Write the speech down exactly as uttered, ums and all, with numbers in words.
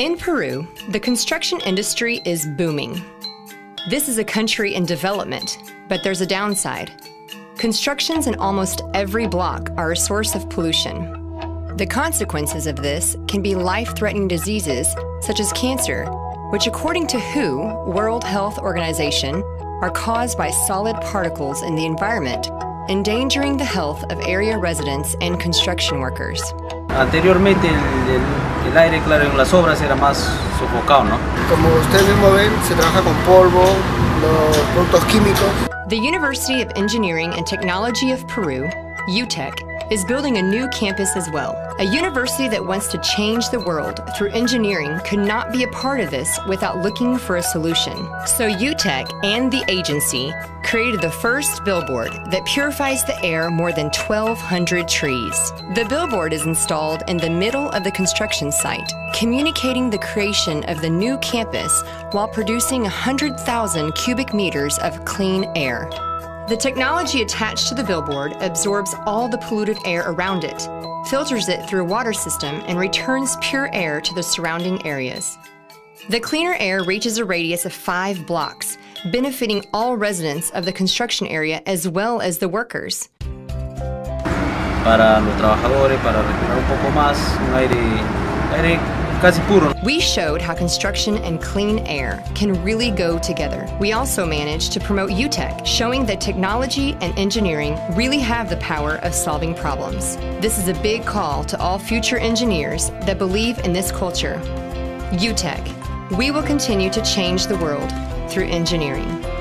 In Peru, the construction industry is booming. This is a country in development, but there's a downside. Constructions in almost every block are a source of pollution. The consequences of this can be life-threatening diseases such as cancer, which according to W H O, World Health Organization, are caused by solid particles in the environment, endangering the health of area residents and construction workers. Anteriormente el, el, el aire, claro, en las obras era más sofocado, ¿no? Como ustedes mismos ven, se trabaja con polvo, los productos químicos. The University of Engineering and Technology of Peru, U T E C, is building a new campus as well. A university that wants to change the world through engineering could not be a part of this without looking for a solution. So U T E C and the agency created the first billboard that purifies the air more than twelve hundred trees. The billboard is installed in the middle of the construction site, communicating the creation of the new campus while producing one hundred thousand cubic meters of clean air. The technology attached to the billboard absorbs all the polluted air around it, filters it through a water system, and returns pure air to the surrounding areas. The cleaner air reaches a radius of five blocks, benefiting all residents of the construction area as well as the workers. Para los trabajadores, para respirar un poco más, un aire, aire casi puro. We showed how construction and clean air can really go together. We also managed to promote U T E C, showing that technology and engineering really have the power of solving problems. This is a big call to all future engineers that believe in this culture. U T E C, we will continue to change the world through engineering.